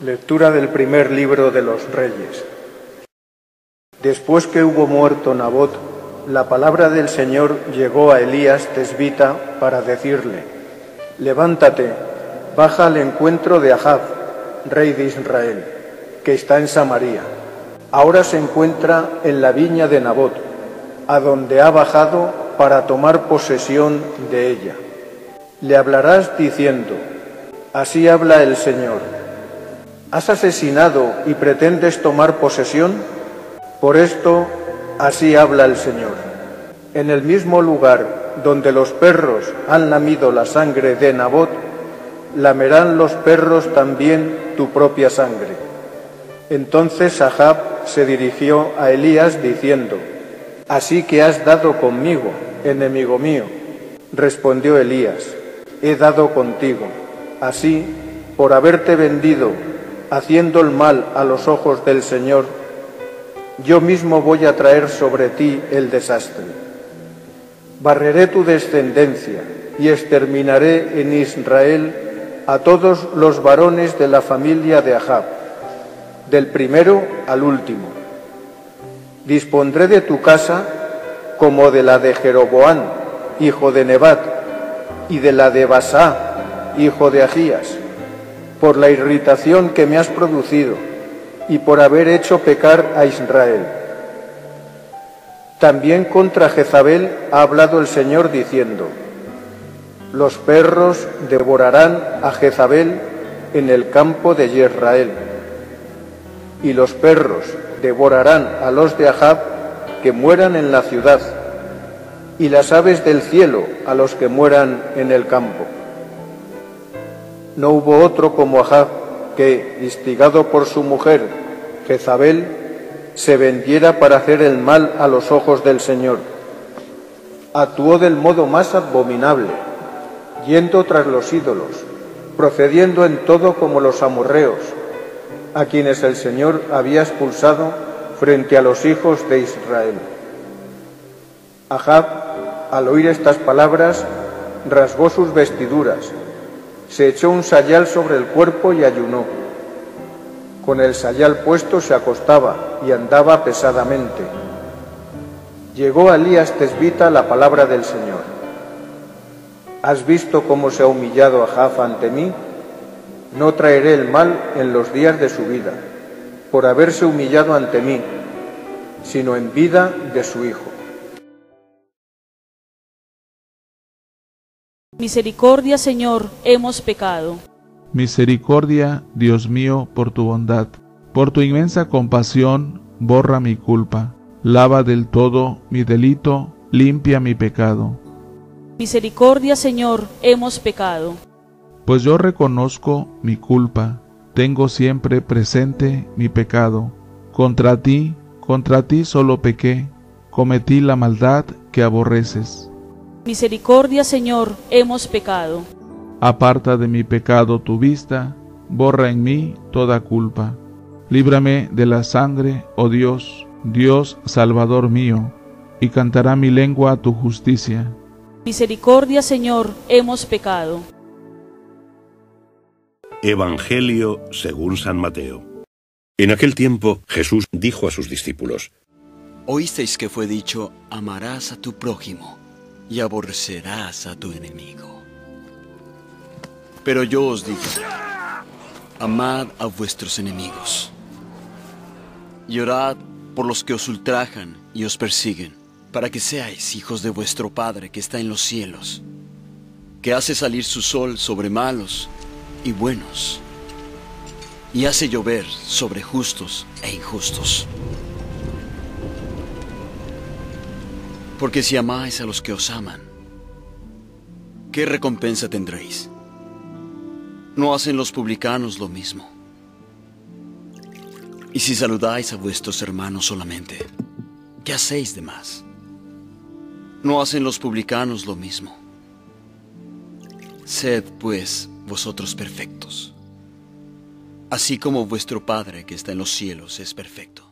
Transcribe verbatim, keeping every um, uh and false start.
Lectura del primer libro de los Reyes. Después que hubo muerto Nabot, la palabra del Señor llegó a Elías tesbita para decirle: levántate, baja al encuentro de Ahab, rey de Israel, que está en Samaria. Ahora se encuentra en la viña de Nabot, a donde ha bajado para tomar posesión de ella. Le hablarás diciendo: así habla el Señor. ¿Has asesinado y pretendes tomar posesión? Por esto, así habla el Señor. En el mismo lugar donde los perros han lamido la sangre de Nabot, lamerán los perros también tu propia sangre. Entonces Ahab se dirigió a Elías diciendo: así que has dado conmigo, enemigo mío. Respondió Elías: he dado contigo. Así, por haberte vendido, haciendo el mal a los ojos del Señor, yo mismo voy a traer sobre ti el desastre. Barreré tu descendencia y exterminaré en Israel a todos los varones de la familia de Ahab, del primero al último. Dispondré de tu casa como de la de Jeroboam, hijo de Nebat, y de la de Basá, hijo de Agías, por la irritación que me has producido y por haber hecho pecar a Israel. También contra Jezabel ha hablado el Señor diciendo: los perros devorarán a Jezabel en el campo de Jezreel, y los perros devorarán a los de Ahab que mueran en la ciudad, y las aves del cielo a los que mueran en el campo. No hubo otro como Ahab que, instigado por su mujer, Jezabel, se vendiera para hacer el mal a los ojos del Señor. Actuó del modo más abominable, yendo tras los ídolos, procediendo en todo como los amorreos, a quienes el Señor había expulsado frente a los hijos de Israel. Ahab, al oír estas palabras, rasgó sus vestiduras, se echó un sayal sobre el cuerpo y ayunó. Con el sayal puesto se acostaba y andaba pesadamente. Llegó a Elías tesbita la palabra del Señor: ¿has visto cómo se ha humillado Ahab ante mí? No traeré el mal en los días de su vida, por haberse humillado ante mí, sino en vida de su hijo. Misericordia, Señor, hemos pecado. Misericordia, Dios mío, por tu bondad. Por tu inmensa compasión, borra mi culpa. Lava del todo mi delito, limpia mi pecado. Misericordia, Señor, hemos pecado. Pues yo reconozco mi culpa, tengo siempre presente mi pecado. Contra ti, contra ti solo pequé, cometí la maldad que aborreces. Misericordia, Señor, hemos pecado. Aparta de mi pecado tu vista, borra en mí toda culpa. Líbrame de la sangre, oh Dios, Dios Salvador mío, y cantará mi lengua tu justicia. Misericordia, Señor, hemos pecado. Evangelio según San Mateo. En aquel tiempo Jesús dijo a sus discípulos: Oísteis que fue dicho: amarás a tu prójimo y aborrecerás a tu enemigo. Pero yo os digo: amad a vuestros enemigos, y orad por los que os ultrajan y os persiguen, para que seáis hijos de vuestro Padre que está en los cielos, que hace salir su sol sobre malos y buenos, y hace llover sobre justos e injustos. Porque si amáis a los que os aman, ¿qué recompensa tendréis? ¿No hacen los publicanos lo mismo? Y si saludáis a vuestros hermanos solamente, ¿qué hacéis de más? ¿No hacen los publicanos lo mismo? Sed, pues, vosotros perfectos, así como vuestro Padre que está en los cielos es perfecto.